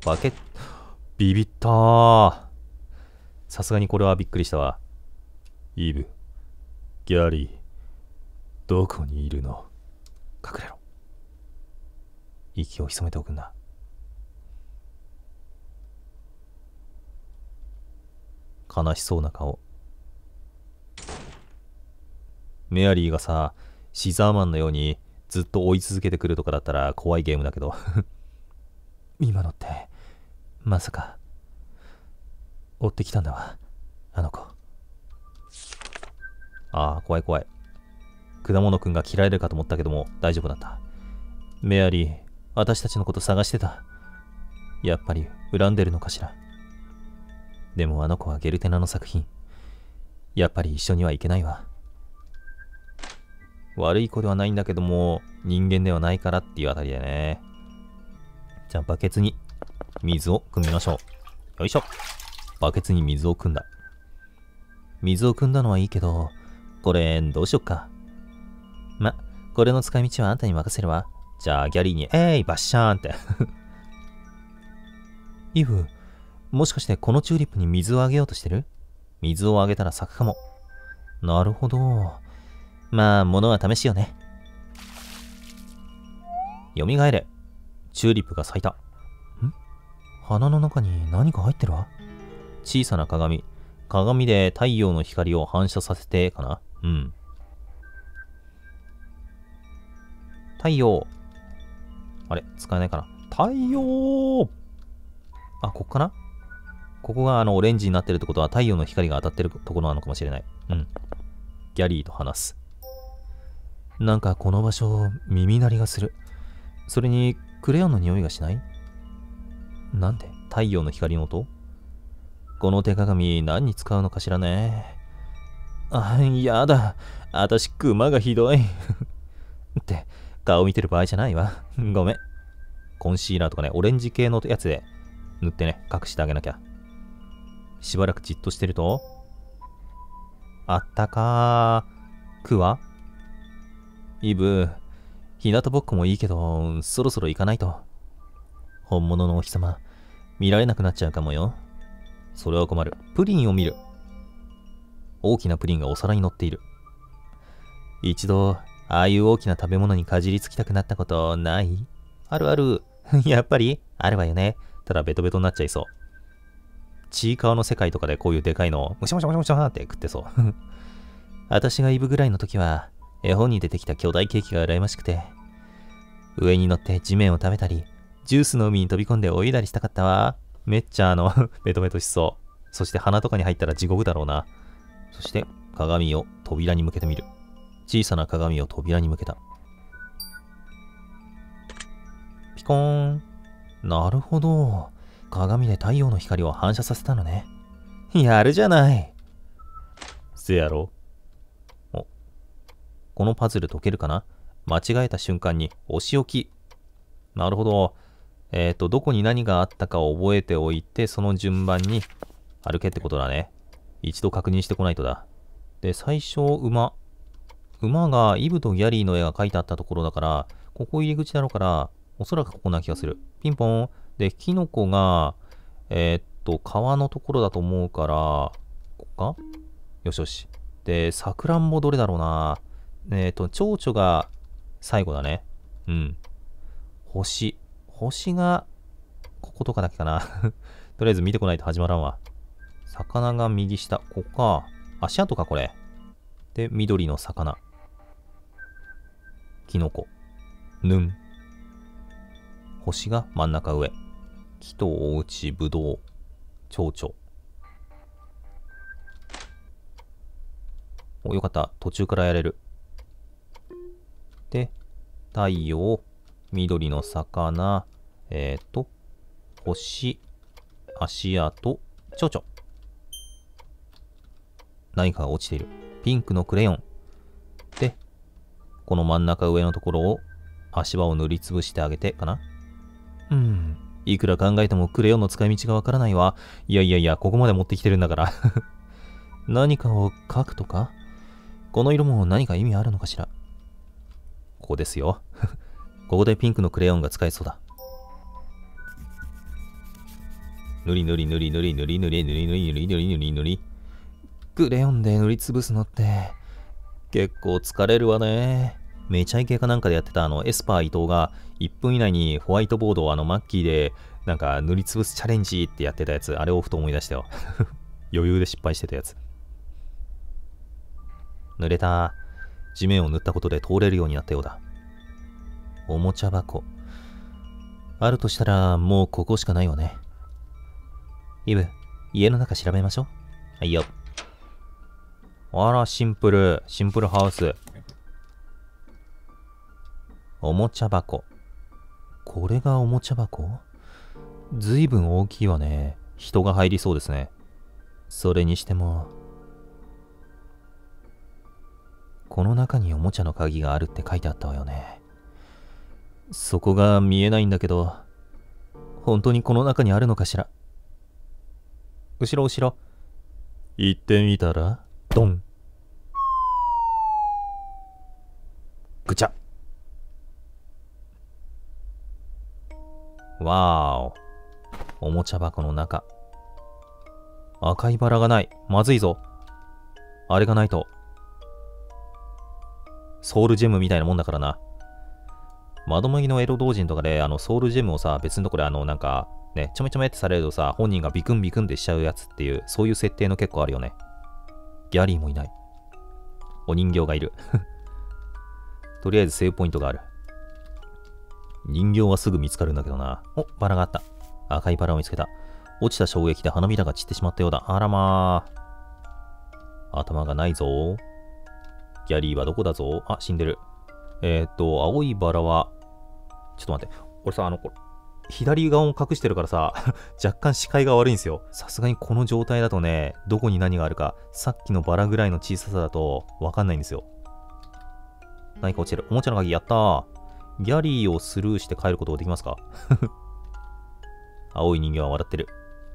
バケ、ビビったー。さすがにこれはびっくりしたわ。イブ、ギャリー、どこにいるの？隠れろ。息を潜めておくんだ。悲しそうな顔。メアリーがさ、シザーマンのようにずっと追い続けてくるとかだったら怖いゲームだけど今のってまさか追ってきたんだわ、あの子。ああ、怖い怖い。果物くんが切られるかと思ったけども大丈夫だった。メアリー、私たちのこと探してた。やっぱり恨んでるのかしら。でもあの子はゲルテナの作品。やっぱり一緒には行けないわ。悪い子ではないんだけども、人間ではないからっていうあたりでね。じゃあバケツに水を汲みましょう。よいしょ。バケツに水を汲んだ。水を汲んだのはいいけど、これどうしよっか。これの使い道はあんたに任せるわ。じゃあギャリーに、バッシャーンってイブ、もしかしてこのチューリップに水をあげようとしてる？水をあげたら咲くかも。なるほど。まあ、物は試しよね。よみがえれ。チューリップが咲いた。花の中に何か入ってるわ。小さな鏡。鏡で太陽の光を反射させてかな。太陽。あれ使えないかな。太陽。あ、ここかな。ここがオレンジになってるってことは太陽の光が当たってるところなのかもしれない。ギャリーと話す。なんかこの場所、耳鳴りがする。それに、クレヨンの匂いがしない？なんで太陽の光の音？この手鏡何に使うのかしらね。やだ。あたしクマがひどい。って、顔見てる場合じゃないわ。ごめん。コンシーラーとかね、オレンジ系のやつで塗ってね、隠してあげなきゃ。しばらくじっとしてると、あったかーくわ？イブ、日向ぼっこもいいけど、そろそろ行かないと。本物のお日様、見られなくなっちゃうかもよ。それは困る。プリンを見る。大きなプリンがお皿に乗っている。一度、ああいう大きな食べ物にかじりつきたくなったことない？あるある。やっぱりあるわよね。ただベトベトになっちゃいそう。ちいかわの世界とかでこういうでかいのをムシャムシャムシャムシャって食ってそう。私がイブぐらいの時は、絵本に出てきた巨大ケーキが羨ましくて、上に乗って地面を食べたり、ジュースの海に飛び込んで泳いだりしたかったわ。めっちゃベトベトしそう。そして鼻とかに入ったら地獄だろうな。そして鏡を扉に向けてみる。小さな鏡を扉に向けた。ピコーン。なるほど。鏡で太陽の光を反射させたのね。やるじゃない。せやろ。このパズル解けるかな？間違えた瞬間にお仕置き。なるほど。どこに何があったかを覚えておいて、その順番に歩けってことだね。一度確認してこないとだ。で、最初、馬がイブとギャリーの絵が描いてあったところだから、ここ入り口だろうから、おそらくここな気がする。ピンポン。で、キノコが、川のところだと思うから、ここか？よしよし。で、さくらんぼどれだろうな。蝶々が最後だね。星が、こことかだけかな。とりあえず見てこないと始まらんわ。魚が右下。ここか。足跡か、これ。で、緑の魚。キノコ。星が真ん中上。木とおうち、ぶどう。蝶々。よかった。途中からやれる。で、太陽、緑の魚、星、足跡、蝶々。何かが落ちている。ピンクのクレヨン。で、この真ん中上のところを足場を塗りつぶしてあげてかな。いくら考えてもクレヨンの使い道がわからないわ。いや、ここまで持ってきてるんだから。何かを描くとか？この色も何か意味あるのかしら。ここですよ。ここでピンクのクレヨンが使えそうだ。 塗り塗り塗り塗り塗り塗り塗り塗り塗り塗り塗り塗り。クレヨンで塗りつぶすのって結構疲れるわね。めちゃイケかなんかでやってたエスパー伊藤が1分以内にホワイトボードをマッキーでなんか塗りつぶすチャレンジってやってたやつ、あれをふと思い出したよ。余裕で失敗してたやつ。濡れた。地面を塗ったことで通れるようになったようだ。おもちゃ箱。あるとしたらもうここしかないわね。イブ、家の中調べましょう。はいよ。あら、シンプルハウス。おもちゃ箱。これがおもちゃ箱？ずいぶん大きいわね。人が入りそうですね。それにしても、この中におもちゃの鍵があるって書いてあったわよね。そこが見えないんだけど、本当にこの中にあるのかしら。後ろ後ろ。行ってみたら、ドン。ぐちゃ。わーお。おもちゃ箱の中。赤いバラがない。まずいぞ。あれがないと。ソウルジェムみたいなもんだからな。窓マギのエロ同人とかで、ソウルジェムをさ、別のところでなんか、ね、ちょめちょめってされるとさ、本人がビクンビクンってしちゃうやつっていう、そういう設定の結構あるよね。ギャリーもいない。お人形がいる。とりあえずセーブポイントがある。人形はすぐ見つかるんだけどな。お、バラがあった。赤いバラを見つけた。落ちた衝撃で花びらが散ってしまったようだ。あらまあ。頭がないぞ。ギャリーはどこだぞ。あ、死んでる。青いバラは、ちょっと待って。俺さ、左側も隠してるからさ、若干視界が悪いんですよ。さすがにこの状態だとね、どこに何があるか、さっきのバラぐらいの小ささだとわかんないんですよ。何か落ちてる。おもちゃの鍵やったー。ギャリーをスルーして帰ることができますか？青い人形は笑ってる。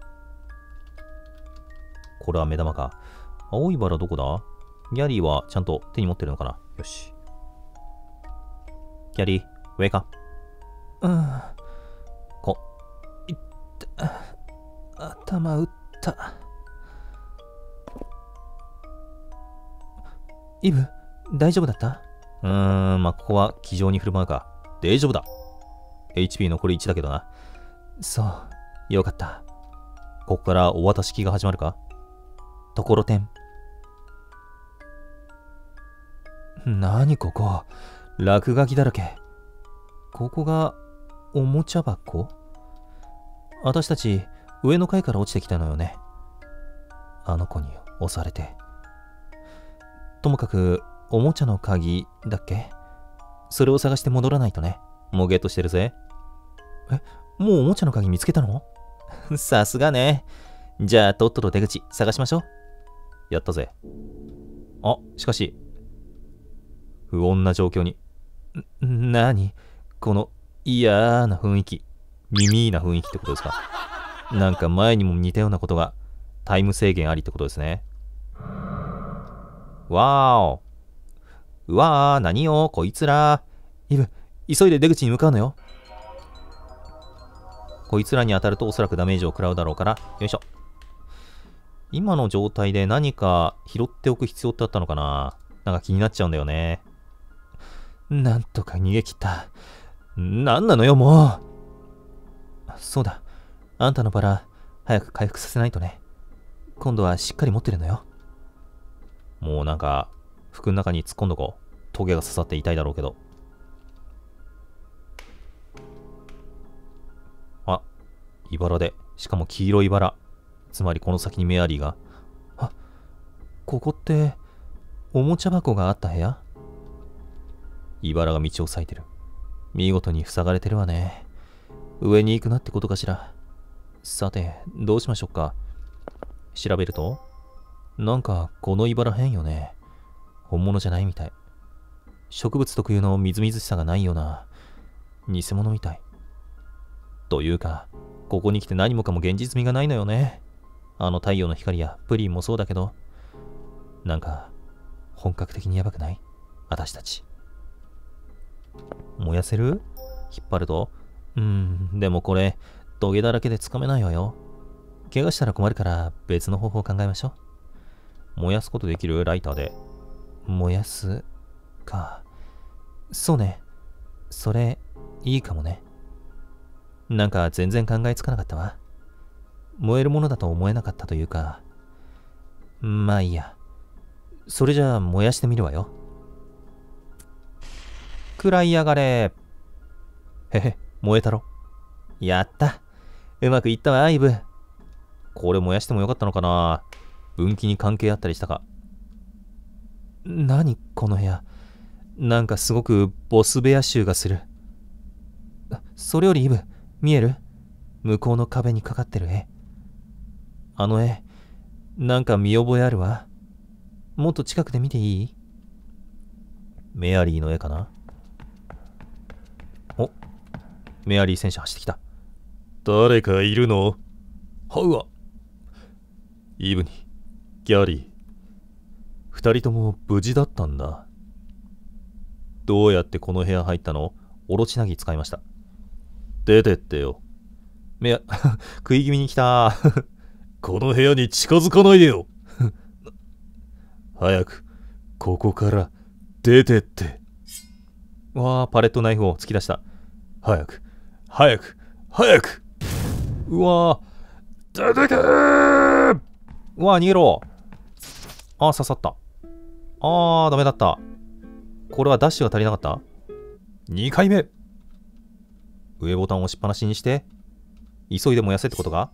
これは目玉か。青いバラどこだ？ギャリーはちゃんと手に持ってるのかな？よし。ギャリー、上か。いった。頭打った。イブ、大丈夫だった？まあ、ここは気丈に振る舞うか。大丈夫だ。HP 残り1だけどな。そう、よかった。ここからお渡し機が始まるか？ところてん。なにここ？落書きだらけ。ここがおもちゃ箱？私たち上の階から落ちてきたのよね。あの子に押されて。ともかくおもちゃの鍵だっけ？それを探して戻らないとね。もうゲットしてるぜ。もうおもちゃの鍵見つけたの？さすがね。じゃあとっとと出口探しましょう。やったぜ。あ、しかし不穏な状況に。なにこの嫌な雰囲気。耳な雰囲気ってことですか？なんか前にも似たようなことがタイム制限ありってことですね。わーお。うわー、何よ、こいつら。イブ、急いで出口に向かうのよ。こいつらに当たるとおそらくダメージを食らうだろうから、よいしょ。今の状態で何か拾っておく必要ってあったのかな？なんか気になっちゃうんだよね。なんとか逃げ切った。なんなのよ、もう。そうだ。あんたのバラ、早く回復させないとね。今度はしっかり持ってるのよ。もうなんか、服の中に突っ込んどこう。トゲが刺さって痛いだろうけど。あ、茨で。しかも黄色い茨。つまりこの先にメアリーが。あ、ここって、おもちゃ箱があった部屋？茨が道を裂いてる。見事に塞がれてるわね。上に行くなってことかしら。さて、どうしましょうか。調べると、なんかこの茨変よね。本物じゃないみたい。植物特有のみずみずしさがないような偽物みたい。というか、ここに来て何もかも現実味がないのよね。太陽の光やプリンもそうだけど、なんか本格的にやばくない？私たち。燃やせる？引っ張ると？でもこれ、トゲだらけでつかめないわよ。 怪我したら困るから別の方法を考えましょう。燃やすことできるライターで。燃やすか。そうね。それ、いいかもね。なんか全然考えつかなかったわ。燃えるものだと思えなかったというか。まあいいや。それじゃあ燃やしてみるわよ。食らいやがれ。へへ、燃えたろ。やった。うまくいったわ、イブ。これ燃やしてもよかったのかな。分岐に関係あったりしたか。何この部屋。なんかすごくボス部屋臭がする。それよりイブ、見える？向こうの壁にかかってる絵。あの絵、なんか見覚えあるわ。もっと近くで見ていい？メアリーの絵かな。お、メアリー戦車走ってきた。誰かいるの？はうわ。イブに、ギャリー。二人とも無事だったんだ。どうやってこの部屋入ったの？オロチナギ使いました。出てってよ。食い気味に来た。この部屋に近づかないでよ。早く、ここから出てって。わあ、パレットナイフを突き出した。早く、早く、早く。うわー、出てけー。うわー、逃げろ。あー、刺さった。あー、ダメだった。これはダッシュが足りなかった？ 2 回目。上ボタンを押しっぱなしにして、急いで燃やせってことか？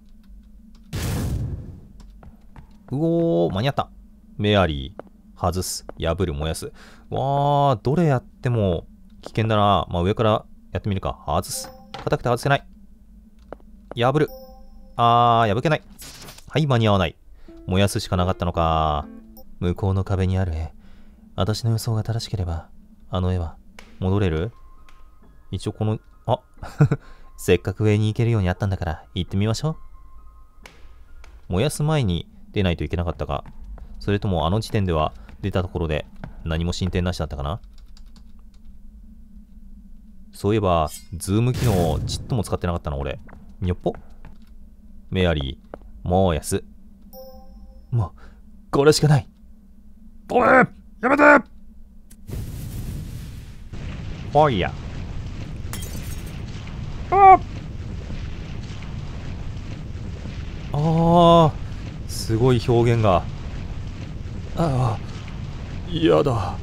うおー、間に合った。メアリー、外す、破る、燃やす。わー、どれやっても危険だな。まあ、上からやってみるか。外す。硬くて外せない。破る。破けない。はい、間に合わない。燃やすしかなかったのか。向こうの壁にある絵。私の予想が正しければ、あの絵は戻れる？一応この、せっかく上に行けるようにあったんだから行ってみましょう。燃やす前に出ないといけなかったか、それともあの時点では出たところで何も進展なしだったかな。そういえば、ズーム機能をちっとも使ってなかったな、俺。にょっぽ。メアリー、もうやす。もう、これしかない。おい、やめて。ファイヤー。すごい表現が。嫌だ。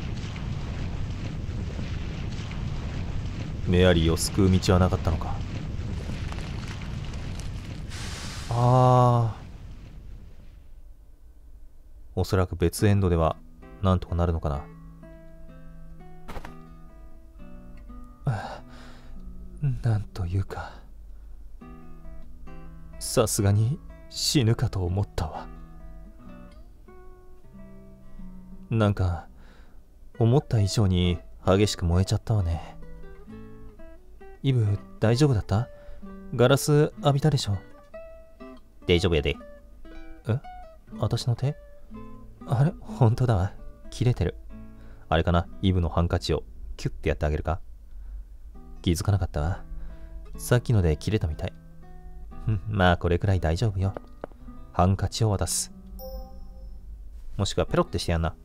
メアリーを救う道はなかったのか。おそらく別エンドではなんとかなるのかな。なんというか、さすがに死ぬかと思ったわ。なんか思った以上に激しく燃えちゃったわね。イブ、大丈夫だった？ガラス浴びたでしょ？大丈夫やで。私の手？あれ、本当だわ。切れてる。あれかな、イブのハンカチをキュッてやってあげるか？気づかなかったわ。さっきので切れたみたい。まあこれくらい大丈夫よ。ハンカチを渡す。もしくはペロってしてやんな。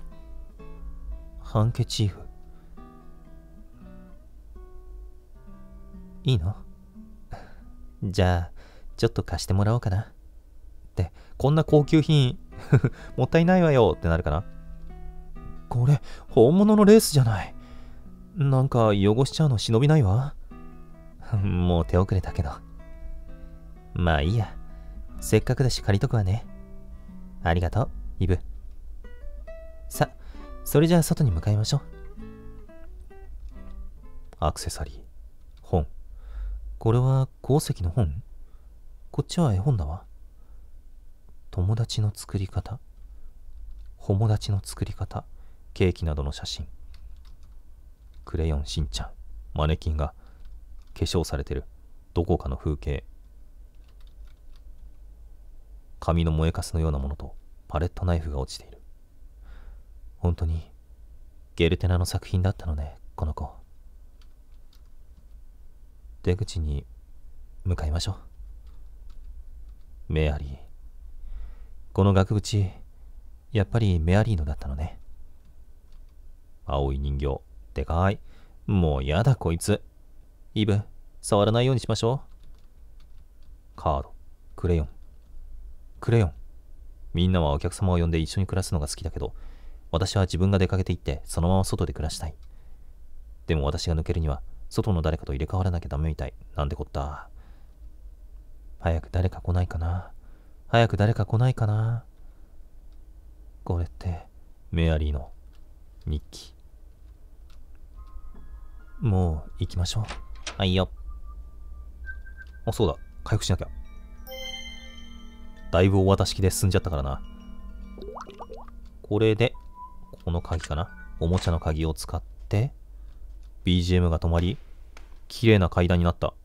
ハンケチーフ。いいの？じゃあ、ちょっと貸してもらおうかな。って、こんな高級品、もったいないわよってなるかな。これ、本物のレースじゃない。なんか汚しちゃうの忍びないわ。もう手遅れたけど。まあいいや。せっかくだし借りとくわね。ありがとう、イブ。さ、それじゃあ外に向かいましょう。アクセサリー、本。これは鉱石の本？こっちは絵本だわ。友達の作り方、友達の作り方、ケーキなどの写真。クレヨンしんちゃん、マネキンが化粧されてるどこかの風景。紙の燃えかすのようなものとパレットナイフが落ちている。本当にゲルテナの作品だったのね、この子。出口に向かいましょう。 メアリー。この額縁、やっぱりメアリーのだったのね。青い人形、でかい。もうやだこいつ。イブ、触らないようにしましょう。カード、クレヨン。クレヨン。みんなはお客様を呼んで一緒に暮らすのが好きだけど、私は自分が出かけて行ってそのまま外で暮らしたい。でも私が抜けるには外の誰かと入れ替わらなきゃダメみたい。なんてこった。早く誰か来ないかな。早く誰か来ないかな。これってメアリーの日記。もう行きましょう。はいよ。あ、そうだ。回復しなきゃ。だいぶお渡し機で進んじゃったからな。これで、この鍵かな。おもちゃの鍵を使って、BGM が止まり、綺麗な階段になった。